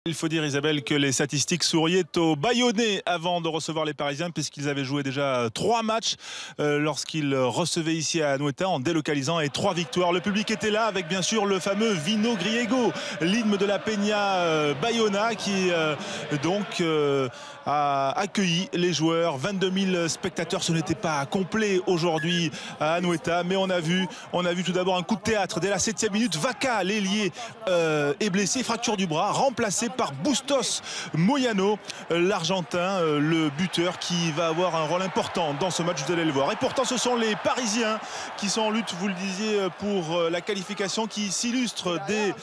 Il faut dire, Isabelle, que les statistiques souriaient aux Bayonnais avant de recevoir les Parisiens, puisqu'ils avaient joué déjà 3 matchs lorsqu'ils recevaient ici à Anoeta en délocalisant, et 3 victoires. Le public était là avec bien sûr le fameux Vino Griego, l'hymne de la Peña Bayona, qui a accueilli les joueurs. 22 000 spectateurs, ce n'était pas complet aujourd'hui à Anoeta, mais on a vu tout d'abord un coup de théâtre dès la 7e minute. Vaca, l'ailier, est blessé, fracture du bras, remplacé par Bustos Moyano, l'Argentin, le buteur, qui va avoir un rôle important dans ce match, vous allez le voir. Et pourtant ce sont les Parisiens qui sont en lutte, vous le disiez, pour la qualification, qui s'illustre dès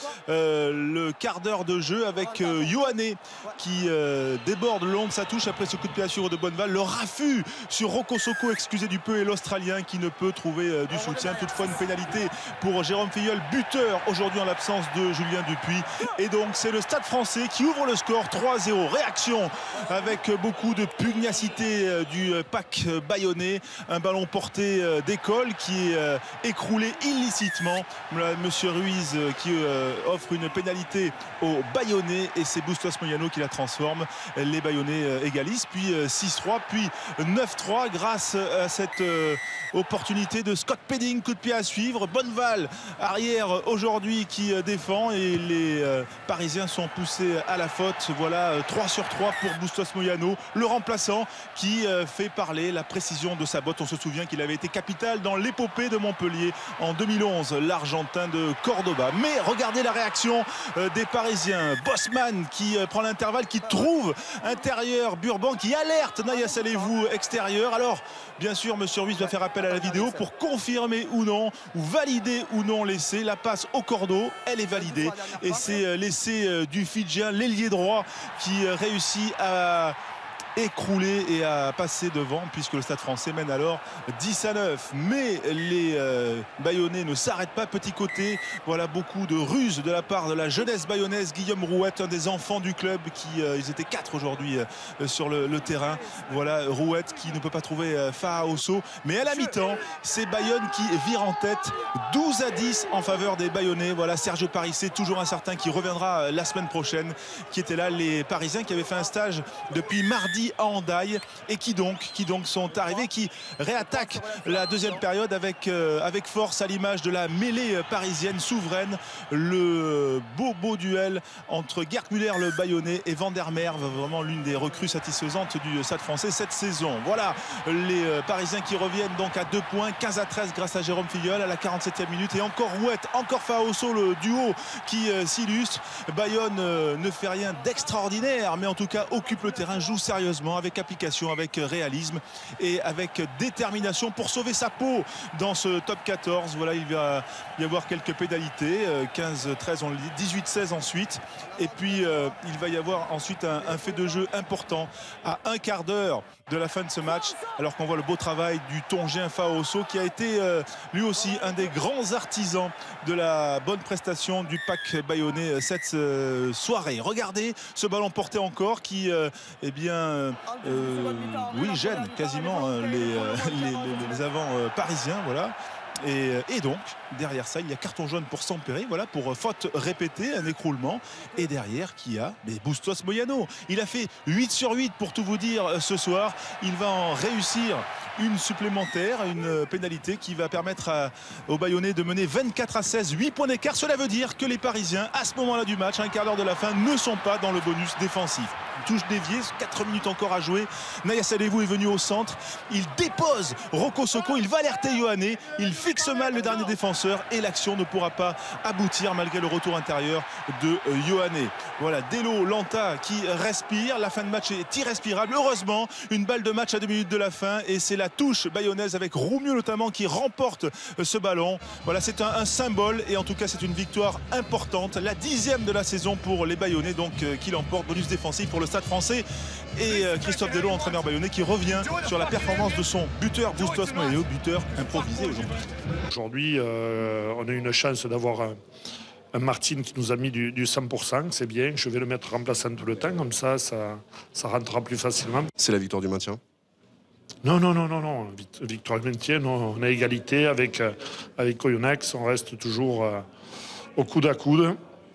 le quart d'heure de jeu avec Ioane qui déborde le long de sa touche après ce coup de pied assuré de Bonneval. Le raffut sur Rocco Socco, excusez du peu, et l'Australien qui ne peut trouver du soutien. Toutefois une pénalité pour Jérôme Filleul, buteur aujourd'hui en l'absence de Julien Dupuis. Et donc c'est le Stade Français qui ouvre le score 3-0. Réaction avec beaucoup de pugnacité du pack bayonnais. Un ballon porté d'école qui est écroulé illicitement. Monsieur Ruiz qui offre une pénalité aux Bayonnais, et c'est Bustos Moyano qui la transforme. Les Bayonnais égalisent, puis 6-3, puis 9-3 grâce à cette opportunité de Scott Pedding. Coup de pied à suivre. Bonneval, arrière aujourd'hui, qui défend, et les Parisiens sont poussés à la faute. Voilà, 3 sur 3 pour Bustos Moyano, le remplaçant, qui fait parler la précision de sa botte. On se souvient qu'il avait été capital dans l'épopée de Montpellier en 2011, l'Argentin de Cordoba. Mais regardez la réaction des Parisiens. Bosman qui prend l'intervalle, qui trouve intérieur Burban, qui alerte Naya Salehou extérieur. Alors bien sûr monsieur Ruiz va faire appel à la vidéo pour confirmer ou non, ou valider ou non l'essai. La passe au cordeau, elle est validée, et c'est l'essai du Fidjien, l'ailier droit, qui réussit à écroulé et à passer devant, puisque le Stade Français mène alors 10-9. Mais les Bayonnais ne s'arrêtent pas. Petit côté, voilà, beaucoup de ruses de la part de la jeunesse bayonnaise. Guillaume Rouette, un des enfants du club, ils étaient 4 aujourd'hui sur le terrain. Voilà, Rouette qui ne peut pas trouver Fahaoso. Mais à la mi-temps, c'est Bayonne qui vire en tête, 12-10 en faveur des Bayonnais. Voilà, Sergio Parissé, toujours incertain, qui reviendra la semaine prochaine, qui étaient là, les Parisiens qui avaient fait un stage depuis mardi à Hendaye, et qui donc sont arrivés, qui réattaquent la deuxième période avec force, à l'image de la mêlée parisienne souveraine. Le beau duel entre Gerd Müller, le Bayonnais, et Van der Merwe, vraiment l'une des recrues satisfaisantes du Stade Français cette saison. Voilà, les Parisiens qui reviennent donc à 2 points, 15-13 grâce à Jérôme Filleul à la 47e minute, et encore Rouette, encore Fahaoso, le duo qui s'illustre. Bayonne ne fait rien d'extraordinaire, mais en tout cas occupe le terrain, joue sérieusement, avec application, avec réalisme et avec détermination pour sauver sa peau dans ce top 14. Voilà, il va y avoir quelques pénalités, 15-13 on le dit, 18-16 ensuite, et puis il va y avoir ensuite un fait de jeu important à un quart d'heure de la fin de ce match, alors qu'on voit le beau travail du Tongien Fahaoso, qui a été lui aussi un des grands artisans de la bonne prestation du pack bayonnais cette soirée. Regardez ce ballon porté encore qui gêne quasiment les avants parisiens. Voilà. Et donc derrière ça, il y a carton jaune pour Sampéré, voilà, pour faute répétée, un écroulement. Et derrière, qui a Bustos Moyano. Il a fait 8 sur 8 pour tout vous dire ce soir. Il va en réussir une supplémentaire, une pénalité qui va permettre aux Bayonnais de mener 24-16, 8 points d'écart. Cela veut dire que les Parisiens, à ce moment-là du match, à un quart d'heure de la fin, ne sont pas dans le bonus défensif. Touche déviée, 4 minutes encore à jouer. Naya Salehou est venu au centre, il dépose Rocco Socco, il va alerter Ioane, il fixe mal le dernier défenseur, et l'action ne pourra pas aboutir malgré le retour intérieur de Ioane. Voilà, Delo Lanta qui respire. La fin de match est irrespirable. Heureusement, une balle de match à 2 minutes de la fin, et c'est la touche bayonnaise avec Roumieux notamment qui remporte ce ballon. Voilà, c'est un symbole, et en tout cas c'est une victoire importante, la 10e de la saison pour les Bayonnais, donc qui l'emporte. Bonus défensif pour le Stade Français, et Christophe Delo, entraîneur bayonnais, qui revient sur la performance de son buteur Bustos Moyano, buteur improvisé aujourd'hui. Aujourd'hui, on a eu une chance d'avoir un Martin qui nous a mis du 100%, c'est bien. Je vais le mettre remplaçant tout le temps, comme ça rentrera plus facilement. C'est la victoire du maintien? Non. Victoire du maintien, non. On a égalité avec Oyonnax, on reste toujours au coude à coude.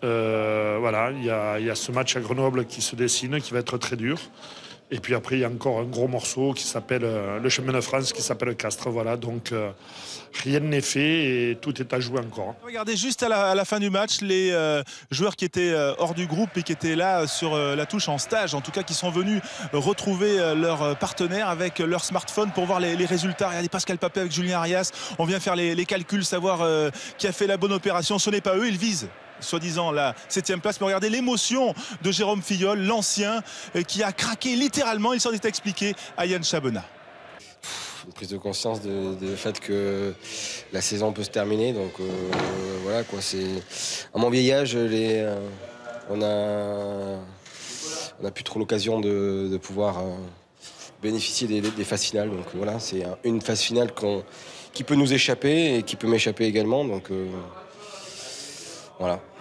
Voilà, il y a ce match à Grenoble qui se dessine, qui va être très dur. Et puis après, il y a encore un gros morceau qui s'appelle le championnat de France, qui s'appelle Castres. Voilà, donc rien n'est fait et tout est à jouer encore. Regardez juste à la fin du match les joueurs qui étaient hors du groupe et qui étaient là sur la touche en stage, en tout cas qui sont venus retrouver leurs partenaires avec leur smartphone pour voir les résultats. Regardez Pascal Papé avec Julien Arias, on vient faire les calculs, savoir qui a fait la bonne opération. Ce n'est pas eux, ils visent soi-disant la 7e place, mais regardez l'émotion de Jérôme Filleul, l'ancien, qui a craqué littéralement. Il s'en est expliqué à Yann Chabena. Une prise de conscience du fait que la saison peut se terminer, donc voilà quoi, c'est à mon vieillage, on a plus trop l'occasion de pouvoir bénéficier des phases finales, donc voilà, c'est une phase finale qui peut nous échapper et qui peut m'échapper également, donc voilà.